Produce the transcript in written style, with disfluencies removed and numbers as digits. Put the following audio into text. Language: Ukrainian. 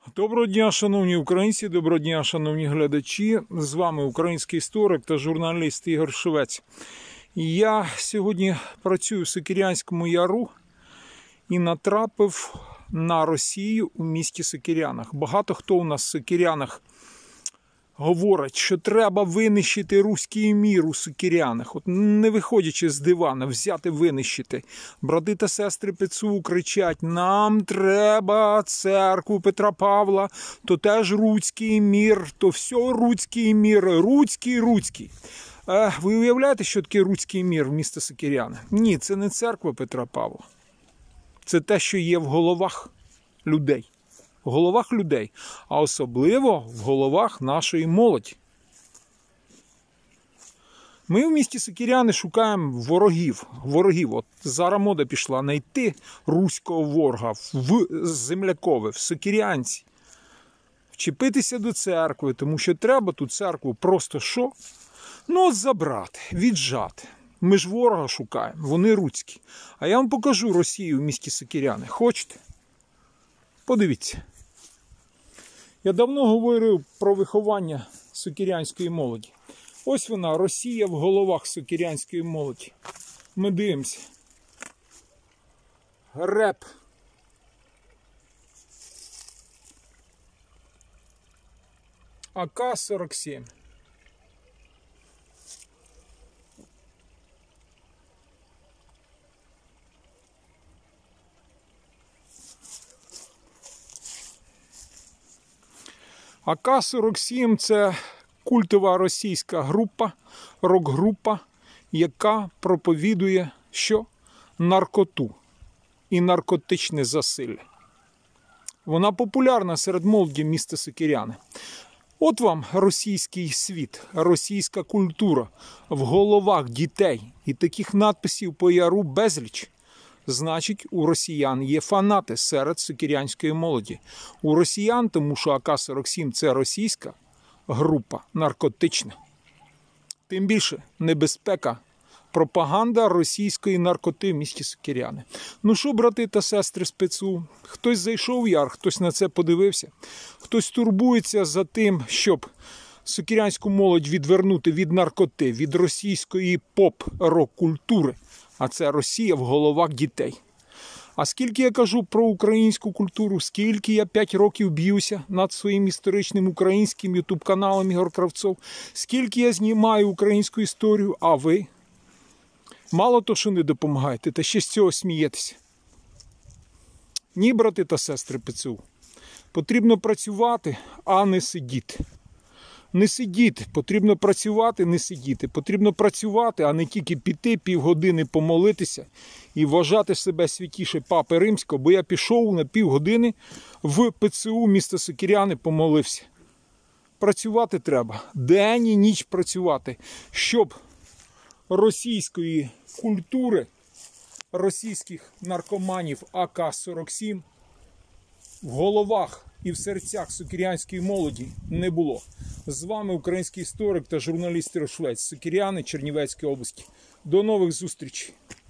Доброго дня, шановні українці, доброго дня, шановні глядачі. З вами український історик та журналіст Ігор Шевець. Я сьогодні працюю в Сокирянському яру і натрапив на Росію у місті Сокирянах. Багато хто у нас в Сокирянах говорить, що треба винищити руський мір у Сокирянах. От не виходячи з дивана, взяти винищити. Брати та сестри ПЦУ кричать: нам треба церкву Петра Павла, то теж руський мір, то все руський мір, руський. Ви уявляєте, що таке руський мір в місті Сокиряни? Ні, це не церква Петра Павла. Це те, що є в головах людей. В головах людей, а особливо в головах нашої молоді. Ми в місті Сокиряни шукаємо ворогів. От зараз мода пішла знайти руського ворога в землякове, в сокирянці. Вчепитися до церкви, тому що треба ту церкву просто що? Ну, забрати, віджати. Ми ж ворога шукаємо, вони руські. А я вам покажу Росію в місті Сокиряни. Хочете? Подивіться. Я давно говорив про виховання сокирянської молоді. Ось вона, Росія в головах сокирянської молоді. Ми дивимося. Реп. АК-47. АК-47 – це культова російська група, рок-група, яка проповідує що? Наркоту і наркотичне засилля. Вона популярна серед молоді міста Сокиряни. От вам російський світ, російська культура в головах дітей. І таких надписів по яру безліч. Значить, у росіян є фанати серед сокирянської молоді. У росіян, тому що АК-47 – це російська група, наркотична. Тим більше небезпека, пропаганда російської наркоти в місті Сокиряни. Ну що, брати та сестри з ПЦУ, хтось зайшов в яр, хтось на це подивився, хтось турбується за тим, щоб сокирянську молодь відвернути від наркоти, від російської поп-рок-культури. А це Росія в головах дітей. А скільки я кажу про українську культуру, скільки я 5 років б'юся над своїм історичним українським ютуб-каналом Ігор Кравцов, скільки я знімаю українську історію, а ви? Мало то, що не допомагаєте, та ще з цього смієтеся. Ні, брати та сестри ПЦУ. Потрібно працювати, а не сидіти. Не сидіти, потрібно працювати, не сидіти. Потрібно працювати, а не тільки піти півгодини помолитися і вважати себе святіше Папи Римського, бо я пішов на півгодини в ПЦУ міста Сокиряни, помолився. Працювати треба, день і ніч працювати, щоб російської культури, російських наркоманів АК-47 в головах і в серцях сокирянської молоді не було. З вами український історик та журналіст Ігор Шевець, Сокиряни, Чернівецької області. До нових зустрічей!